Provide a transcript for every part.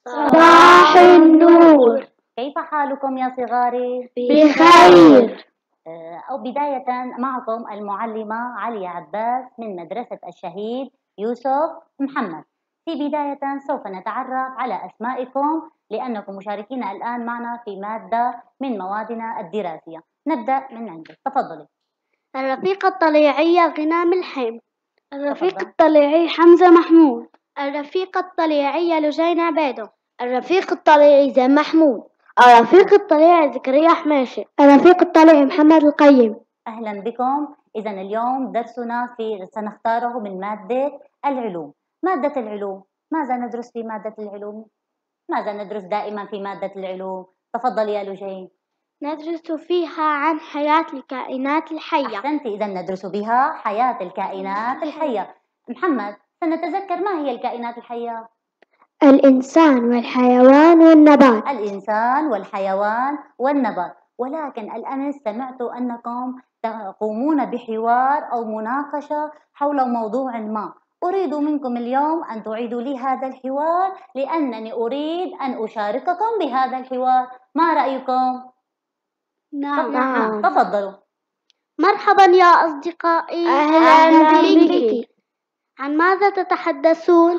صباح النور. كيف حالكم يا صغاري؟ بخير. أو بداية معكم المعلمة علي عباس من مدرسة الشهيد يوسف محمد. في بداية سوف نتعرف على أسمائكم لأنكم مشاركين الآن معنا في مادة من موادنا الدراسية. نبدأ من عندك، تفضلي. الرفيقة الطليعية غنام الحين. الرفيق الطليعي حمزة محمود. الرفيقة الطليعية لجين عبيدو. الرفيق الطليعي زين محمود. الرفيق الطليعي زكريا حماشي. الرفيق الطليعي محمد القيم. أهلا بكم. إذا اليوم درسنا سنختاره من مادة العلوم. مادة العلوم، ماذا ندرس في مادة العلوم؟ ماذا ندرس دائما في مادة العلوم؟ تفضل يا لجين. ندرس فيها عن حياة الكائنات الحية. أحسنت، إذا ندرس بها حياة الكائنات الحية. محمد، سنتذكر ما هي الكائنات الحية؟ الإنسان والحيوان والنبات. الإنسان والحيوان والنبات. ولكن الأمس سمعت أنكم تقومون بحوار أو مناقشة حول موضوع ما. أريد منكم اليوم أن تعيدوا لي هذا الحوار لأنني أريد أن أشارككم بهذا الحوار. ما رأيكم؟ نعم. تفضلوا. مرحبا يا أصدقائي. أهلا بك. عن ماذا تتحدثون؟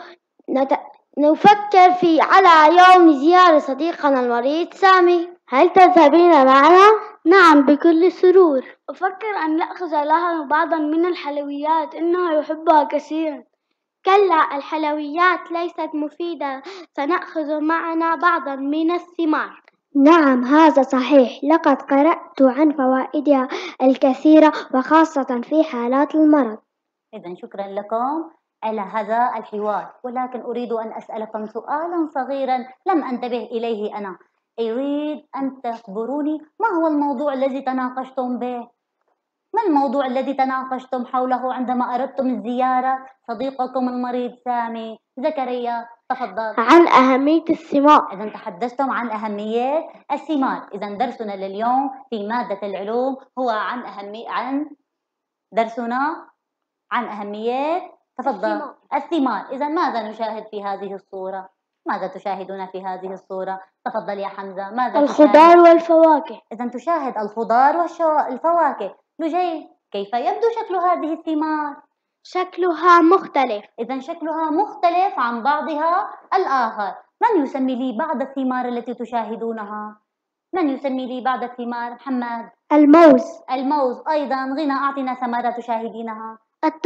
نفكر على يوم زيارة صديقنا المريض سامي. هل تذهبين معنا؟ نعم بكل سرور. أفكر أن نأخذ له بعضا من الحلويات، إنه يحبها كثيرا. كلا، الحلويات ليست مفيدة، سنأخذ معنا بعضا من الثمار. نعم هذا صحيح، لقد قرأت عن فوائدها الكثيرة وخاصة في حالات المرض. إذا شكرا لكم على هذا الحوار، ولكن أريد أن أسألكم سؤالا صغيرا لم أنتبه إليه أنا. أريد أن تخبروني ما هو الموضوع الذي تناقشتم به؟ ما الموضوع الذي تناقشتم حوله عندما أردتم زيارة صديقكم المريض سامي؟ زكريا تفضل. عن أهمية الثمار. إذا تحدثتم عن أهمية الثمار. إذا درسنا لليوم في مادة العلوم هو عن درسنا عن أهمية الثمار. إذا ماذا نشاهد في هذه الصورة؟ ماذا تشاهدون في هذه الصورة؟ تفضل يا حمزة. ماذا الخضار والفواكه. إذا تشاهد الخضار والفواكه. لجين، كيف يبدو شكل هذه الثمار؟ شكلها مختلف. إذا شكلها مختلف عن بعضها الآخر. من يسمي لي بعض الثمار التي تشاهدونها؟ من يسمي لي بعض الثمار؟ محمد. الموز. أيضا غنى، أعطنا ثمرة تشاهدينها.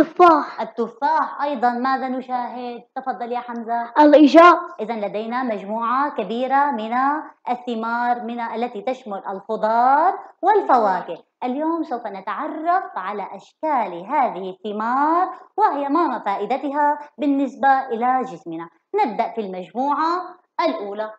التفاح. أيضا ماذا نشاهد؟ تفضل يا حمزة. الإجاز. إذا لدينا مجموعة كبيرة من الثمار التي تشمل الخضار والفواكه. اليوم سوف نتعرف على أشكال هذه الثمار وهي ما فائدتها بالنسبة إلى جسمنا. نبدأ في المجموعة الأولى.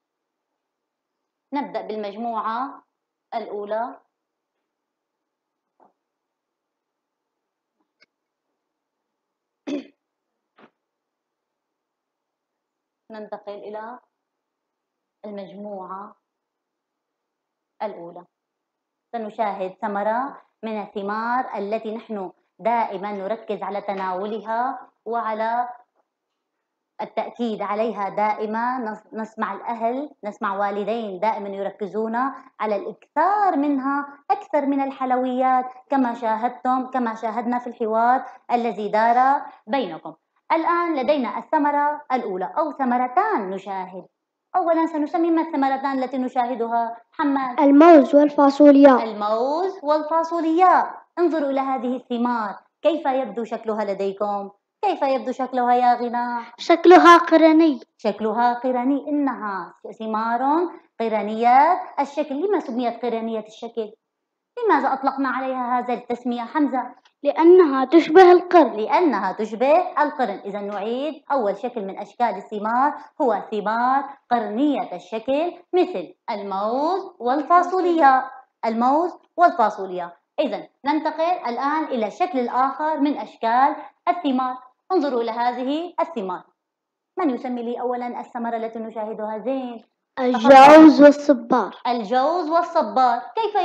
ننتقل إلى المجموعة الأولى. سنشاهد ثمرة من الثمار التي نحن دائما نركز على تناولها وعلى التأكيد عليها دائما. نسمع الأهل، نسمع والدين دائما يركزون على الإكثار منها أكثر من الحلويات كما شاهدنا في الحوار الذي دار بينكم. الآن لدينا الثمرة الأولى أو ثمرتان نشاهد. أولا سنسمي ما الثمرتان التي نشاهدها؟ محمد. الموز والفاصولياء. انظروا إلى هذه الثمار، كيف يبدو شكلها لديكم؟ كيف يبدو شكلها يا غنى؟ شكلها قرني. إنها ثمار قرنية الشكل. لما سميت قرنية الشكل؟ لماذا أطلقنا عليها هذا التسمية حمزة؟ لأنها تشبه القرن. إذا نعيد. أول شكل من أشكال الثمار هو ثمار قرنية الشكل مثل الموز والفاصولياء. إذا ننتقل الآن إلى الشكل الآخر من أشكال الثمار. انظروا إلى هذه الثمار. من يسمي لي أولا الثمرة التي نشاهدها؟ زين. الجوز والصبار. كيف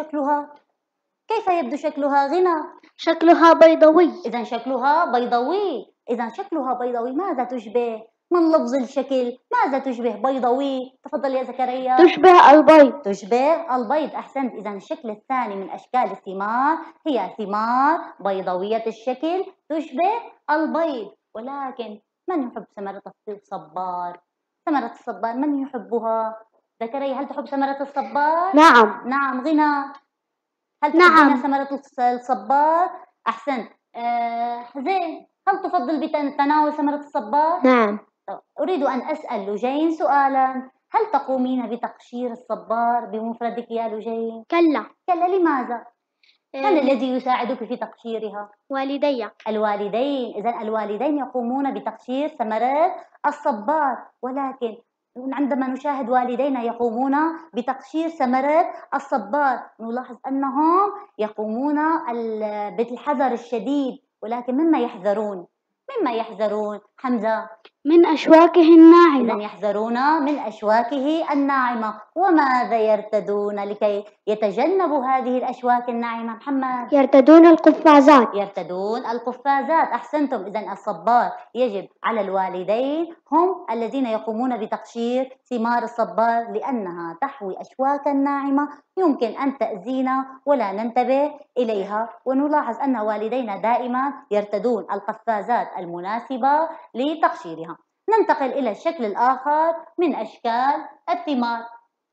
يبدو شكلها غنى؟ شكلها بيضاوي. إذا شكلها بيضاوي. ماذا تشبه؟ من لفظ الشكل ماذا تشبه؟ بيضاوي. تفضل يا زكريا. تشبه البيض. تشبه البيض، أحسنت. إذا الشكل الثاني من أشكال الثمار هي ثمار بيضاوية الشكل تشبه البيض. ولكن من يحب ثمرة الصبار؟ ثمرة الصبار من يحبها؟ زكريا هل تحب ثمرة الصبار؟ نعم. نعم. غنى هل نعم. تحبين ثمرة الصبار؟ أحسنت. زين، هل تفضل بتناول ثمرة الصبار؟ نعم. أريد أن أسأل لجين سؤالا. هل تقومين بتقشير الصبار بمفردك يا لجين؟ كلا. كلا، لماذا؟ من الذي يساعدك في تقشيرها؟ والدي. الوالدين. إذا الوالدين يقومون بتقشير ثمرات الصبار، ولكن عندما نشاهد والدينا يقومون بتقشير ثمرات الصبار نلاحظ أنهم يقومون بالحذر الشديد. ولكن مما يحذرون؟ مما يحذرون حمزة؟ من أشواكه إذا الناعمة. يحذرون من أشواكه الناعمة. وماذا يرتدون لكي يتجنبوا هذه الأشواك الناعمة محمد؟ يرتدون القفازات. يرتدون القفازات. أحسنتم. إذا الصبار يجب على الوالدين هم الذين يقومون بتقشير ثمار الصبار لأنها تحوي أشواكا ناعمة يمكن أن تأذينا ولا ننتبه إليها. ونلاحظ أن والدينا دائما يرتدون القفازات المناسبة لتقشيرها. ننتقل إلى الشكل الآخر من أشكال الثمار.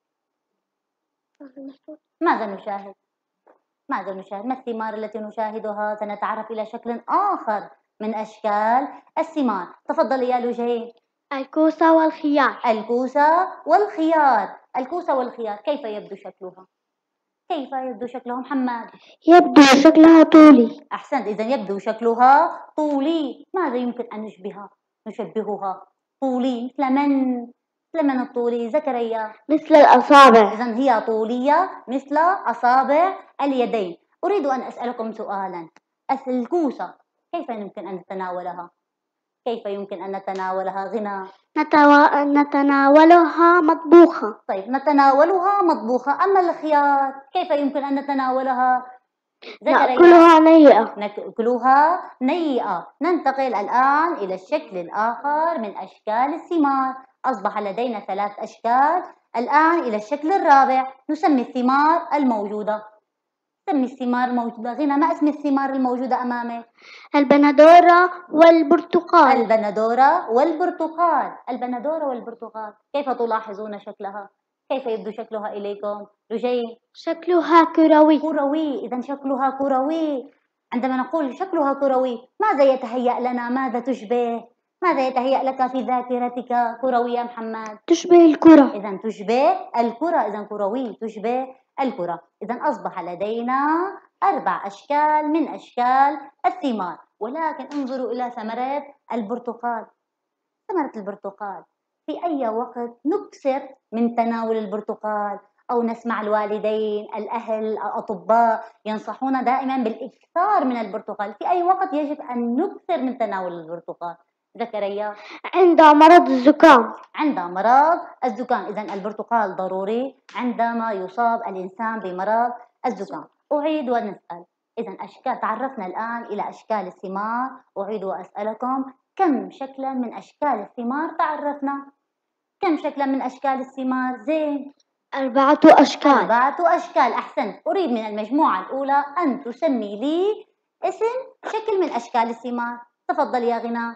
ماذا نشاهد؟ ماذا نشاهد؟ ما الثمار التي نشاهدها؟ سنتعرف إلى شكل آخر من أشكال الثمار. تفضل يا لجين. الكوسة والخيار. الكوسة والخيار. الكوسة والخيار كيف يبدو شكلها؟ كيف يبدو شكلها محمد؟ يبدو شكلها طولي. أحسنت. إذا يبدو شكلها طولي. ماذا يمكن أن نشبهها؟ طولي مثل من؟ مثل من الطولي زكريا؟ مثل الأصابع. إذا هي طولية مثل أصابع اليدين. أريد أن أسألكم سؤالا. الكوسة كيف يمكن أن نتناولها؟ كيف يمكن أن نتناولها غنى؟ نتناولها مطبوخة. طيب، نتناولها مطبوخة. أما الخيار كيف يمكن أن نتناولها؟ نأكلها نيئة. نأكلها نيئة. ننتقل الآن إلى الشكل الآخر من أشكال الثمار. أصبح لدينا 3 أشكال. الآن إلى الشكل الرابع. نسمي الثمار الموجودة. سمي الثمار الموجودة غنى. ما اسم الثمار الموجودة أمامك؟ البندورة والبرتقال. البندورة والبرتقال. البندورة والبرتقال كيف تلاحظون شكلها؟ كيف يبدو شكلها إليكم؟ رجين. شكلها كروي. كروي. إذا شكلها كروي. عندما نقول شكلها كروي ماذا يتهيأ لنا؟ ماذا تشبه؟ ماذا يتهيأ لك في ذاكرتك كروي يا محمد؟ تشبه الكرة. إذا تشبه الكرة. إذا كروي تشبه الكرة. إذا أصبح لدينا 4 أشكال من أشكال الثمار. ولكن انظروا إلى ثمرة البرتقال. ثمرة البرتقال في أي وقت نكثر من تناول البرتقال؟ أو نسمع الوالدين، الأهل، الأطباء ينصحون دائما بالإكثار من البرتقال. في أي وقت يجب أن نكثر من تناول البرتقال زكريا؟ عند مرض الزكام. عند مرض الزكام. إذا البرتقال ضروري عندما يصاب الإنسان بمرض الزكام. أعيد ونسأل. إذا تعرفنا الآن إلى أشكال الثمار. أعيد وأسألكم كم شكلا من أشكال الثمار تعرفنا؟ كم شكلا من أشكال الثمار؟ زين. 4 أشكال. 4 أشكال. أحسنت. أريد من المجموعة الأولى أن تسمي لي اسم شكل من أشكال الثمار. تفضل يا غنى.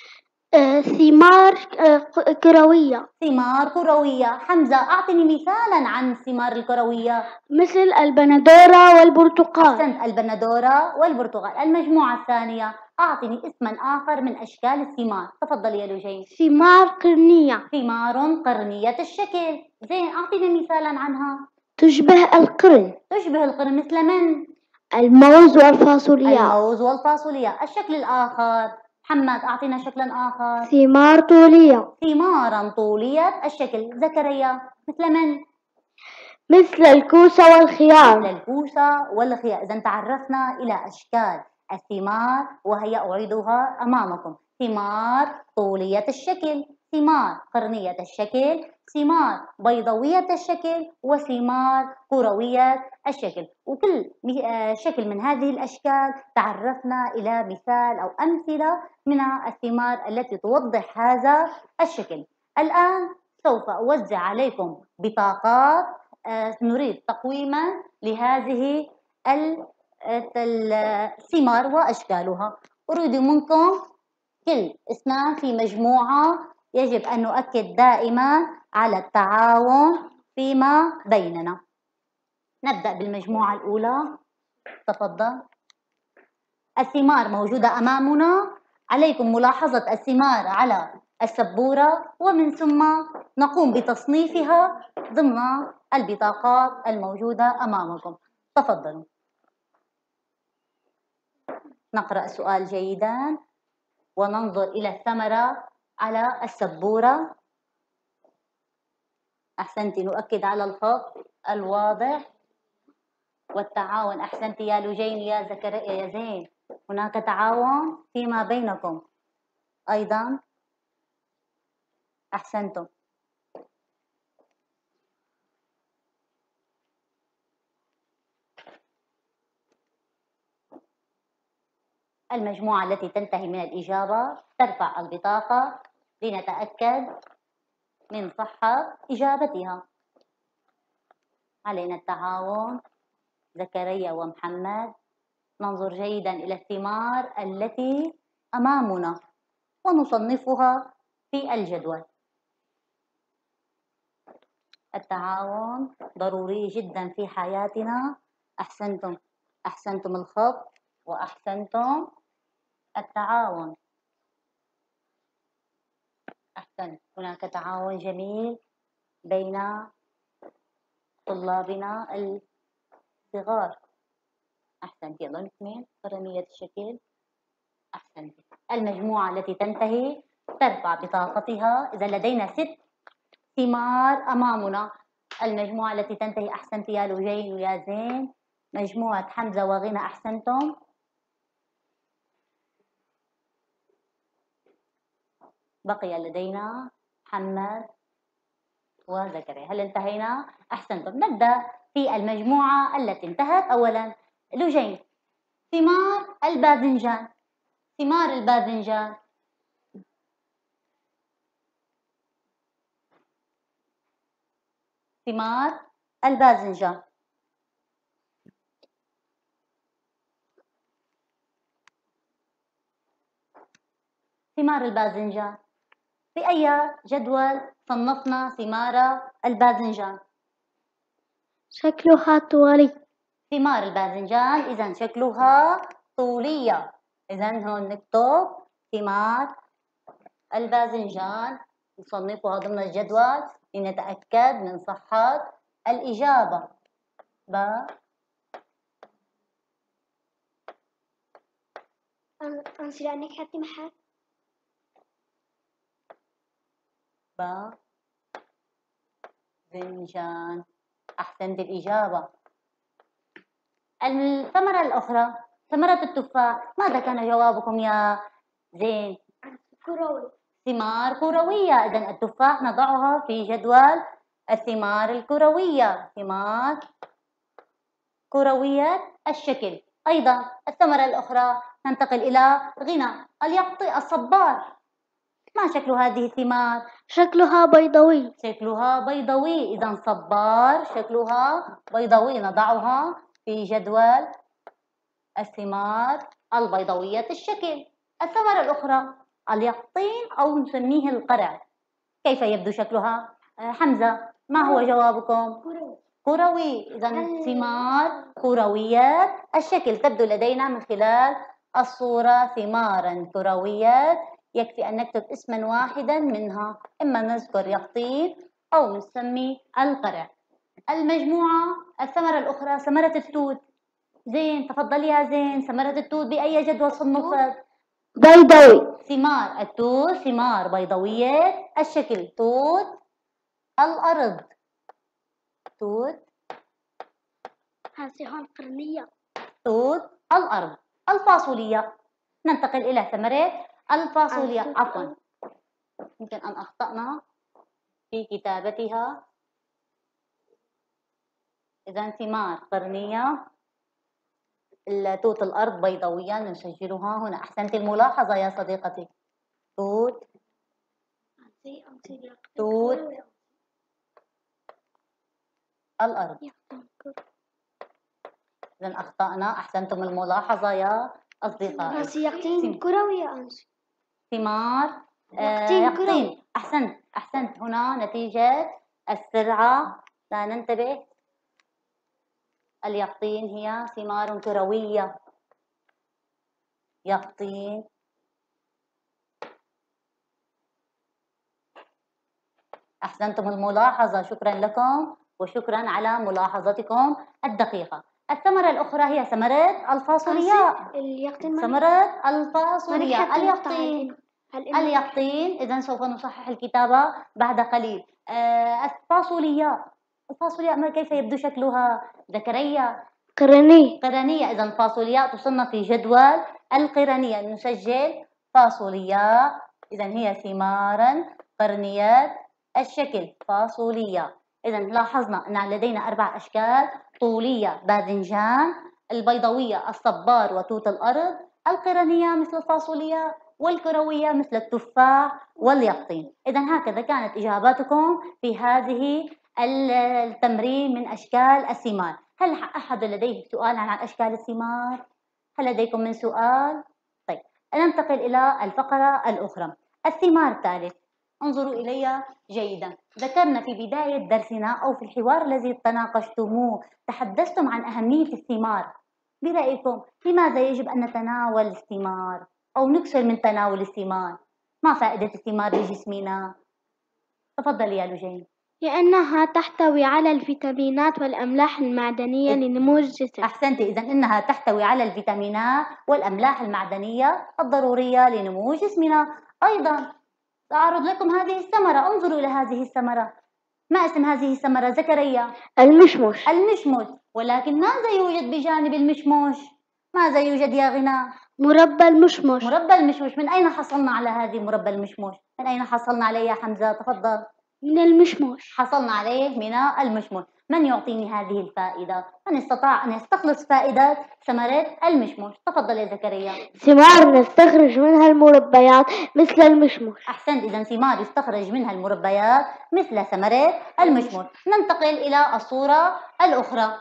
ثمار كروية. ثمار كروية. حمزة أعطني مثالا عن الثمار الكروية. مثل البندورة والبرتقال. أحسنت. البندورة والبرتقال. المجموعة الثانية أعطني اسما آخر من أشكال الثمار. تفضل يا لجين. ثمار قرنية. ثمار قرنية الشكل. زين، أعطينا مثالا عنها. تشبه القرن. تشبه القرن مثل من؟ الموز والفاصوليا. الموز والفاصوليا. الشكل الآخر محمد أعطينا شكلا آخر. ثمار طولية. ثمارا طولية الشكل. زكريا مثل من؟ مثل الكوسة والخيار. مثل الكوسة والخيار. إذا تعرفنا إلى أشكال الثمار وهي أعيدها أمامكم. ثمار طولية الشكل، ثمار قرنية الشكل، ثمار بيضاوية الشكل، وثمار كروية الشكل. وكل شكل من هذه الأشكال تعرفنا إلى مثال أو أمثلة من الثمار التي توضح هذا الشكل. الآن سوف أوزع عليكم بطاقات نريد تقويما لهذه الثمار وأشكالها. أريد منكم كل اثنان في مجموعة، يجب أن نؤكد دائما على التعاون فيما بيننا. نبدأ بالمجموعة الأولى، تفضل. الثمار موجودة أمامنا، عليكم ملاحظة الثمار على السبورة، ومن ثم نقوم بتصنيفها ضمن البطاقات الموجودة أمامكم. تفضلوا. نقرأ السؤال جيدا وننظر إلى الثمرة على السبورة. أحسنتِ، نؤكد على الخط الواضح والتعاون. أحسنتِ يا لجين يا زكريا يا زين، هناك تعاون فيما بينكم أيضا. أحسنتم. المجموعة التي تنتهي من الإجابة ترفع البطاقة لنتأكد من صحة إجابتها. علينا التعاون زكريا ومحمد. ننظر جيدا إلى الثمار التي أمامنا ونصنفها في الجدول. التعاون ضروري جدا في حياتنا. أحسنتم، أحسنتم الخط وأحسنتم التعاون. أحسنت، هناك تعاون جميل بين طلابنا الصغار. أحسنت، يلا نكمل قرنية الشكل. أحسنت. المجموعة التي تنتهي ترفع بطاقتها. إذا لدينا 6 ثمار أمامنا. المجموعة التي تنتهي، أحسنت يا لجين ويا زين، مجموعة حمزة وغنى. أحسنتم. بقي لدينا محمد وزكريا. هل انتهينا؟ أحسنتم. نبدأ في المجموعة التي انتهت. أولا لجين، ثمار الباذنجان. ثمار الباذنجان. ثمار الباذنجان. ثمار الباذنجان. في أي جدول صنفنا ثمار الباذنجان؟ شكلها طولي. ثمار الباذنجان إذا شكلها طولية. إذا هون نكتب ثمار الباذنجان، نصنفها ضمن الجدول لنتأكد من صحة الإجابة. أنسي لأنك حتى محل باذنجان. أحسنت الإجابة. الثمرة الأخرى ثمرة التفاح، ماذا كان جوابكم يا زين؟ كروي. ثمار كروية. إذن التفاح نضعها في جدول الثمار الكروية. ثمار كروية الشكل. أيضا الثمرة الأخرى ننتقل إلى غنى اليقطي الصبار. ما شكل هذه الثمار؟ شكلها بيضاوي. شكلها بيضاوي. إذا صبار شكلها بيضاوي، نضعها في جدول الثمار البيضاوية الشكل. الثمرة الأخرى اليقطين أو نسميه القرع، كيف يبدو شكلها؟ حمزة، ما هو جوابكم؟ كروي. إذا ثمار كرويات الشكل تبدو لدينا من خلال الصورة ثمارا كرويات. يكفي أن نكتب اسما واحدا منها، إما نذكر يقطين أو نسمي القرع. المجموعة الثمرة الأخرى ثمرة التوت. زين، تفضلي يا زين، ثمرة التوت بأي جدول صنفت؟ بيضاوي. ثمار التوت ثمار بيضاوية الشكل. توت الأرض. توت. هذه هون قرنية. توت الأرض. الفاصوليا. ننتقل إلى ثمرة الفاصوليا. عفوا، يمكن أن أخطأنا في كتابتها. إذا ثمار قرنية، توت الأرض بيضاوية نسجلها هنا. أحسنت الملاحظة يا صديقتي. توت الأرض. إذا أخطأنا. أحسنتم الملاحظة يا أصدقائي. يقطين كروية أنسي. ثمار يقطين. أحسنت. هنا نتيجة السرعة. لا ننتبه. اليقطين هي ثمار كروية. يقطين. أحسنتم الملاحظة. شكرا لكم وشكرا على ملاحظتكم الدقيقة. الثمرة الأخرى هي ثمرة الفاصولياء. ثمرة الفاصولياء. اليقطين. إذا سوف نصحح الكتابة بعد قليل. الفاصولياء كيف يبدو شكلها؟ ذكريا. قرنية. إذا الفاصولياء تصنف في جدول القرنية. نسجل فاصولياء. إذا هي ثمارا قرنيات الشكل، فاصولياء. إذا لاحظنا أن لدينا 4 أشكال: طولية باذنجان، البيضاوية الصبار وتوت الأرض، القرنية مثل الفاصولياء، والكروية مثل التفاح واليقطين. إذا هكذا كانت إجاباتكم في هذه التمرين من أشكال الثمار. هل أحد لديه سؤال عن أشكال الثمار؟ هل لديكم من سؤال؟ طيب، ننتقل إلى الفقرة الأخرى. الثمار الثالث. انظروا إلي جيدا. ذكرنا في بداية درسنا أو في الحوار الذي تناقشتموه تحدثتم عن أهمية الثمار. برأيكم لماذا يجب أن نتناول الثمار أو نكثر من تناول الثمار؟ ما فائدة الثمار لجسمنا؟ تفضلي يا لجين. لأنها تحتوي على الفيتامينات والأملاح المعدنية لنمو الجسم. أحسنتي. إذا إنها تحتوي على الفيتامينات والأملاح المعدنية الضرورية لنمو جسمنا. أيضا سأعرض لكم هذه الثمرة. انظروا إلى هذه الثمرة. ما اسم هذه الثمرة زكريا؟ المشمش. ولكن ماذا يوجد بجانب المشمش؟ ماذا يوجد يا غناء؟ مربى المشمش. من أين حصلنا على هذه مربى المشمش؟ من أين حصلنا عليه يا حمزة؟ تفضل. من المشمش. حصلنا عليه من المشمش. من يعطيني هذه الفائدة؟ من استطاع أن يستخلص فائدة ثمرة المشمش؟ تفضل يا زكريا. ثمار نستخرج منها المربيات مثل المشمش. أحسنت. إذا ثمار يستخرج منها المربيات مثل ثمرة المشمش. ننتقل إلى الصورة الأخرى.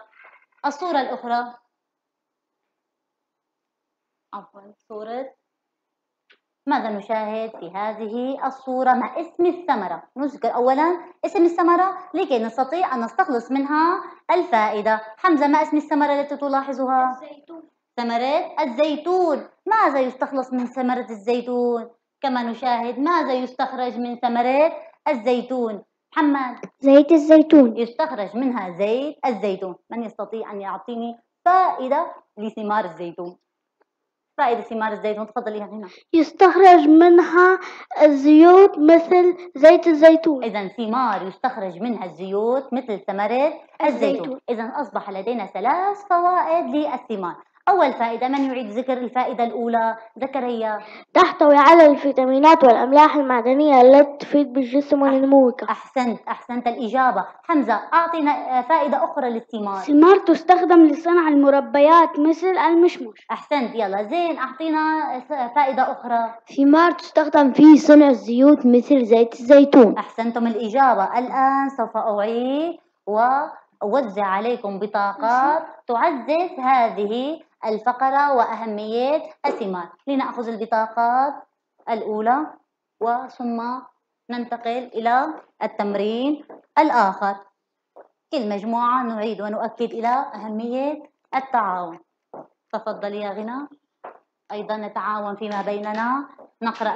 صورة. ماذا نشاهد في هذه الصورة؟ ما اسم الثمرة؟ نذكر أولا اسم الثمرة لكي نستطيع أن نستخلص منها الفائدة. حمزة، ما اسم الثمرة التي تلاحظها؟ ثمرة الزيتون. ماذا يستخلص من ثمرة الزيتون؟ كما نشاهد ماذا يستخرج من ثمرة الزيتون؟ محمد. زيت الزيتون. يستخرج منها زيت الزيتون. من يستطيع أن يعطيني فائدة لثمار الزيتون؟ فائدة ثمار الزيتون. تفضلي يا هنا. يستخرج منها الزيوت مثل زيت الزيتون. إذا ثمار يستخرج منها الزيوت مثل ثمرة الزيتون. إذا أصبح لدينا 3 فوائد للثمار. أول فائدة، من يعيد ذكر الفائدة الأولى؟ زكريا. تحتوي على الفيتامينات والأملاح المعدنية التي تفيد بالجسم ونموه. أحسنت الإجابة. حمزة، أعطينا فائدة أخرى للثمار. ثمار تستخدم لصنع المربيات مثل المشمش. أحسنت. يلا زين، أعطينا فائدة أخرى. ثمار تستخدم في صنع الزيوت مثل زيت الزيتون. أحسنتم الإجابة. الآن سوف أعيد وأوزع عليكم بطاقات تعزز هذه الفقرة وأهمية الثمار. لنأخذ البطاقات الأولى وثم ننتقل إلى التمرين الآخر. كل مجموعة نعيد ونؤكد إلى أهمية التعاون. تفضل يا غنى. أيضا نتعاون فيما بيننا. نقرأ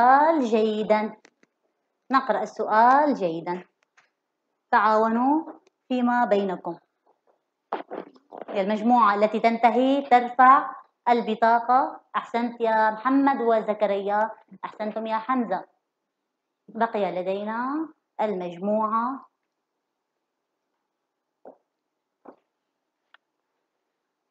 السؤال جيدا. تعاونوا فيما بينكم. المجموعة التي تنتهي ترفع البطاقة. أحسنت يا محمد وزكريا. أحسنتم يا حمزة. بقي لدينا المجموعة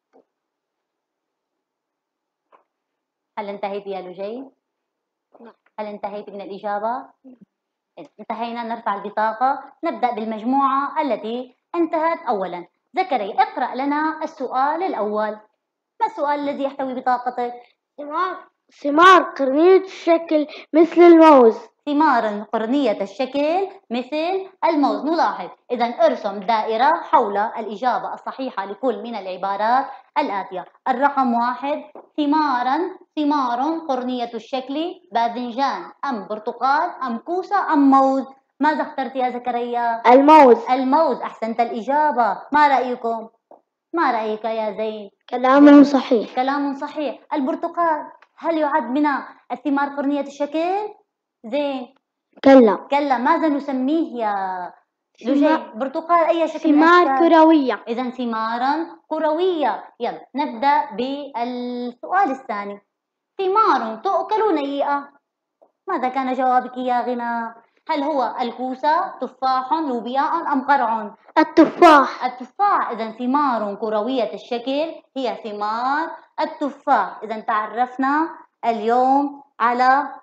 هل انتهيت يا لجين؟ هل انتهيت من الإجابة؟ انتهينا. نرفع البطاقة. نبدأ بالمجموعة التي انتهت أولا. زكريا، اقرأ لنا السؤال الأول. ما السؤال الذي يحتوي بطاقتك؟ ثمار قرنية الشكل مثل الموز. ثمار قرنية الشكل مثل الموز. نلاحظ إذا ارسم دائرة حول الإجابة الصحيحة لكل من العبارات الآتية. الرقم 1: ثمار قرنية الشكل، باذنجان أم برتقال أم كوسة أم موز؟ ماذا اخترت يا زكريا؟ الموز. الموز. أحسنت الإجابة. ما رأيكم؟ ما رأيك يا زين؟ كلام صحيح. كلام صحيح. البرتقال هل يعد من الثمار قرنية الشكل؟ زين. كلا. ماذا نسميه يا لجين؟ برتقال أي شكل من ثمار الأشكال؟ كروية. إذا ثمارا كروية. يلا نبدأ بالسؤال الثاني. ثمار تؤكل نيئة. ماذا كان جوابك يا غنى؟ هل هو الكوسة، تفاح، لوبياء أم قرع؟ التفاح. التفاح. إذا ثمار كروية الشكل هي ثمار التفاح. إذا تعرفنا اليوم على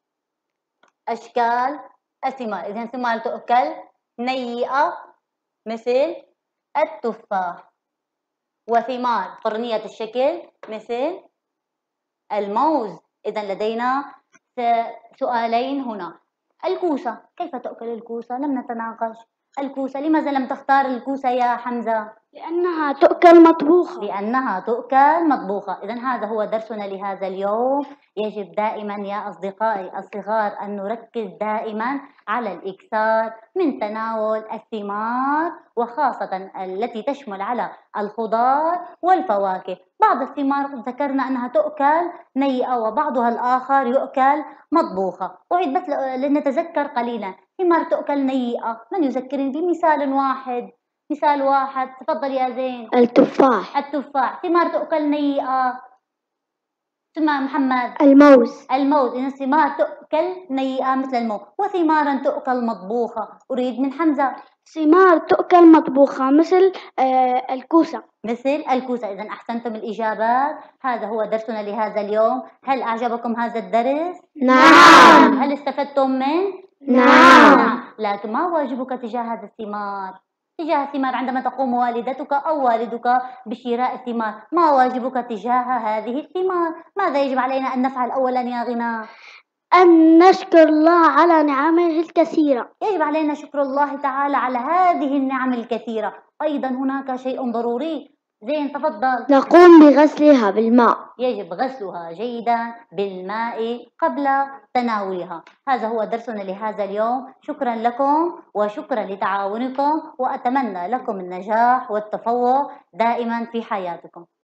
أشكال الثمار. إذا ثمار تؤكل نيئة مثل التفاح، وثمار قرنية الشكل مثل الموز. إذا لدينا سؤالين هنا. الكوسة، كيف تؤكل الكوسة؟ لم نتناقش. الكوسة، لماذا لم تختار الكوسة يا حمزة؟ لأنها تؤكل مطبوخة. لأنها تؤكل مطبوخة. إذا هذا هو درسنا لهذا اليوم. يجب دائما يا أصدقائي الصغار أن نركز دائما على الإكثار من تناول الثمار، وخاصة التي تشمل على الخضار والفواكه. بعض الثمار ذكرنا أنها تؤكل نيئة وبعضها الآخر يؤكل مطبوخة. أعيد بس لنتذكر قليلا. ثمار تؤكل نيئة، من يذكرني بمثال واحد؟ مثال واحد. تفضل يا زين. التفاح. التفاح. ثمار تؤكل نيئة. ثم محمد. الموز. الموز. إذا ثمار تؤكل نيئة مثل الموز، وثمارا تؤكل مطبوخة. أريد من حمزة. ثمار تؤكل مطبوخة مثل الكوسة. مثل الكوسة. إذا أحسنتم الإجابات. هذا هو درسنا لهذا اليوم. هل أعجبكم هذا الدرس؟ نعم. هل استفدتم منه؟ نعم. لكن ما واجبك تجاه هذا الثمار؟ تجاه الثمار عندما تقوم والدتك أو والدك بشراء الثمار، ما واجبك تجاه هذه الثمار؟ ماذا يجب علينا أن نفعل أولا يا غنى؟ أن نشكر الله على نعمه الكثيرة. يجب علينا شكر الله تعالى على هذه النعم الكثيرة. أيضا هناك شيء ضروري. زين تفضل. نقوم بغسلها بالماء. يجب غسلها جيدا بالماء قبل تناولها. هذا هو درسنا لهذا اليوم. شكرا لكم وشكرا لتعاونكم، وأتمنى لكم النجاح والتفوق دائما في حياتكم.